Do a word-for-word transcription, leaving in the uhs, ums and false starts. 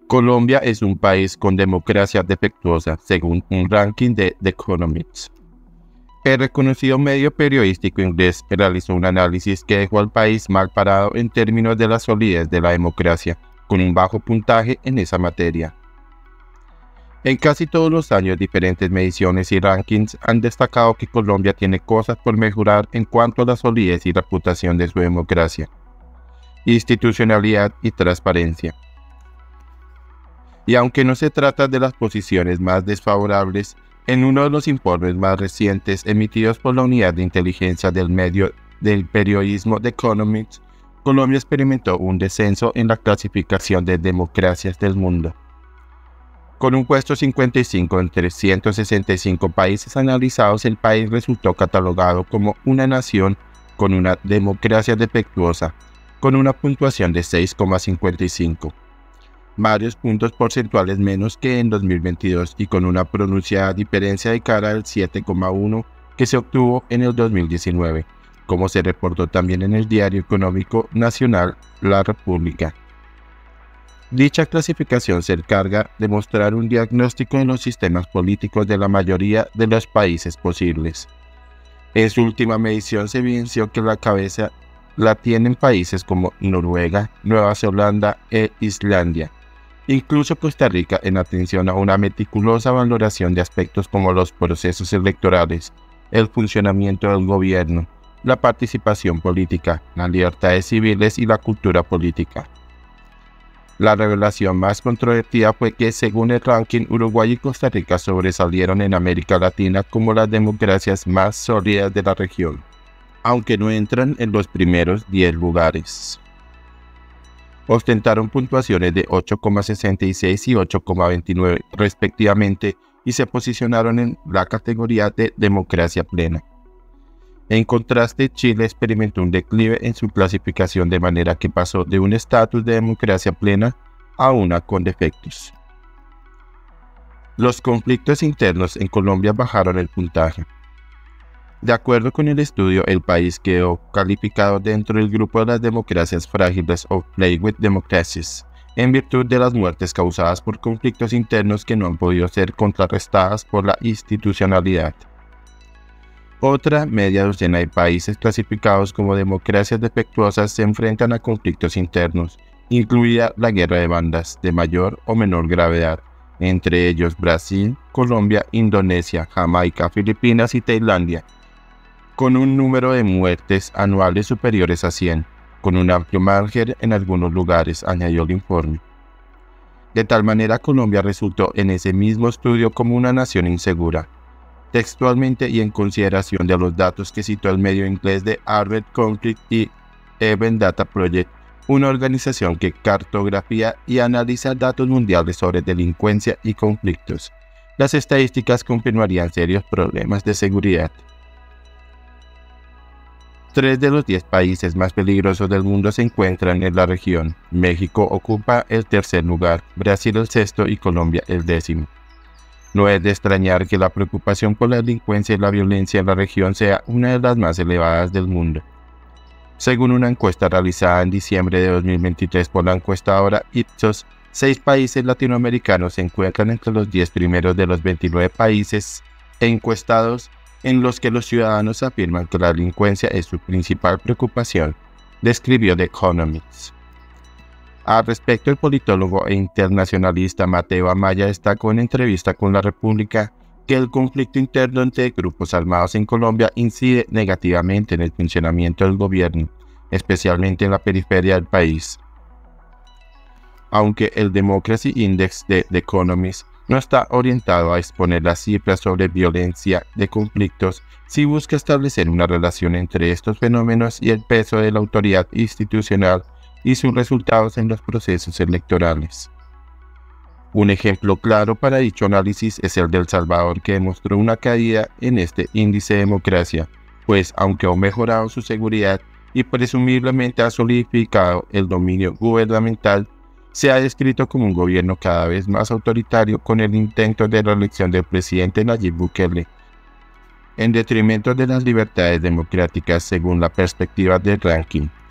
Colombia es un país con democracia defectuosa, según un ranking de The Economist. El reconocido medio periodístico inglés realizó un análisis que dejó al país mal parado en términos de la solidez de la democracia, con un bajo puntaje en esa materia. En casi todos los años, diferentes mediciones y rankings han destacado que Colombia tiene cosas por mejorar en cuanto a la solidez y reputación de su democracia, institucionalidad y transparencia. Y aunque no se trata de las posiciones más desfavorables, en uno de los informes más recientes emitidos por la Unidad de Inteligencia del Medio del Periodismo The Economist, Colombia experimentó un descenso en la clasificación de democracias del mundo. Con un puesto cincuenta y cinco entre ciento sesenta y cinco países analizados, el país resultó catalogado como una nación con una democracia defectuosa, con una puntuación de seis coma cincuenta y cinco. Varios puntos porcentuales menos que en dos mil veintidós y con una pronunciada diferencia de cara al siete coma uno que se obtuvo en el dos mil diecinueve, como se reportó también en el diario económico nacional La República. Dicha clasificación se encarga de mostrar un diagnóstico de los sistemas políticos de la mayoría de los países posibles. En su última medición se evidenció que la cabeza la tienen países como Noruega, Nueva Zelanda e Islandia. Incluso Costa Rica, en atención a una meticulosa valoración de aspectos como los procesos electorales, el funcionamiento del gobierno, la participación política, las libertades civiles y la cultura política. La revelación más controvertida fue que, según el ranking, Uruguay y Costa Rica sobresalieron en América Latina como las democracias más sólidas de la región, aunque no entran en los primeros diez lugares. Ostentaron puntuaciones de ocho coma sesenta y seis y ocho coma veintinueve respectivamente y se posicionaron en la categoría de democracia plena. En contraste, Chile experimentó un declive en su clasificación de manera que pasó de un estatus de democracia plena a una con defectos. Los conflictos internos en Colombia bajaron el puntaje. De acuerdo con el estudio, el país quedó calificado dentro del grupo de las democracias frágiles o Plague with Democracies, en virtud de las muertes causadas por conflictos internos que no han podido ser contrarrestadas por la institucionalidad. Otra media docena de países clasificados como democracias defectuosas se enfrentan a conflictos internos, incluida la guerra de bandas de mayor o menor gravedad, entre ellos Brasil, Colombia, Indonesia, Jamaica, Filipinas y Tailandia, con un número de muertes anuales superiores a cien, con un amplio margen en algunos lugares, añadió el informe. De tal manera, Colombia resultó en ese mismo estudio como una nación insegura. Textualmente y en consideración de los datos que citó el medio inglés de Harvard Conflict y Event Data Project, una organización que cartografía y analiza datos mundiales sobre delincuencia y conflictos, las estadísticas confirmarían serios problemas de seguridad. Tres de los diez países más peligrosos del mundo se encuentran en la región. México ocupa el tercer lugar, Brasil el sexto y Colombia el décimo. No es de extrañar que la preocupación por la delincuencia y la violencia en la región sea una de las más elevadas del mundo. Según una encuesta realizada en diciembre de dos mil veintitrés por la encuestadora Ipsos, seis países latinoamericanos se encuentran entre los diez primeros de los veintinueve países encuestados en los que los ciudadanos afirman que la delincuencia es su principal preocupación, describió The Economist. Al respecto, el politólogo e internacionalista Mateo Amaya destacó en entrevista con La República que el conflicto interno entre grupos armados en Colombia incide negativamente en el funcionamiento del gobierno, especialmente en la periferia del país. Aunque el Democracy Index de The Economist no está orientado a exponer las cifras sobre violencia de conflictos, sí busca establecer una relación entre estos fenómenos y el peso de la autoridad institucional y sus resultados en los procesos electorales. Un ejemplo claro para dicho análisis es el de El Salvador, que demostró una caída en este índice de democracia, pues aunque ha mejorado su seguridad y presumiblemente ha solidificado el dominio gubernamental, se ha descrito como un gobierno cada vez más autoritario con el intento de reelección del presidente Nayib Bukele, en detrimento de las libertades democráticas según la perspectiva del ranking.